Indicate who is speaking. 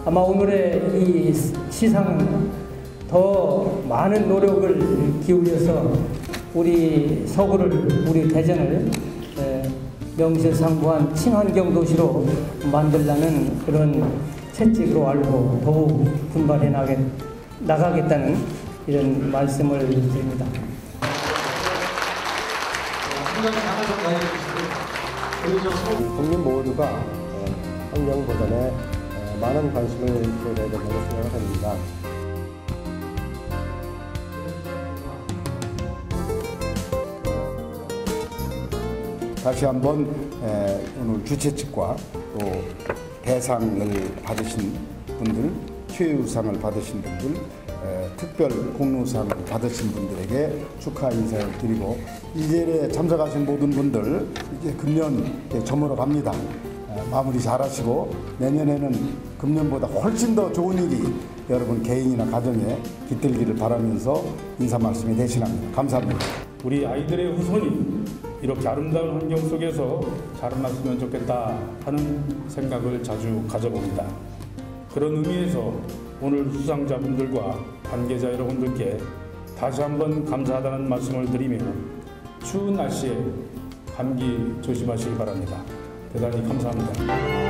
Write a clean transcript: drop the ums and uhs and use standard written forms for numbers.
Speaker 1: 아마 오늘의 이 시상은 더 많은 노력을 기울여서 우리 서구를, 우리 대전을 명실상부한 친환경 도시로 만들라는 그런 채찍으로 알고 더욱 분발해 나가겠다는 이런 말씀을 드립니다.
Speaker 2: 국민 모두가 환경 보전에 많은 관심을 보여야 된다고 생각을 합니다.
Speaker 3: 다시 한번 오늘 주최 측과 또 대상을 받으신 분들, 최우상을 받으신 분들, 특별 공로상을 받으신 분들에게 축하 인사를 드리고 이 자리에 참석하신 모든 분들 이제 금년 저물어 갑니다. 마무리 잘하시고 내년에는 금년보다 훨씬 더 좋은 일이 여러분 개인이나 가정에 깃들기를 바라면서 인사 말씀에 대신합니다. 감사합니다.
Speaker 4: 우리 아이들의 후손이 이렇게 아름다운 환경 속에서 자라났으면 좋겠다 하는 생각을 자주 가져봅니다. 그런 의미에서 오늘 수상자분들과 관계자 여러분들께 다시 한번 감사하다는 말씀을 드리며 추운 날씨에 감기 조심하시기 바랍니다. 대단히 감사합니다.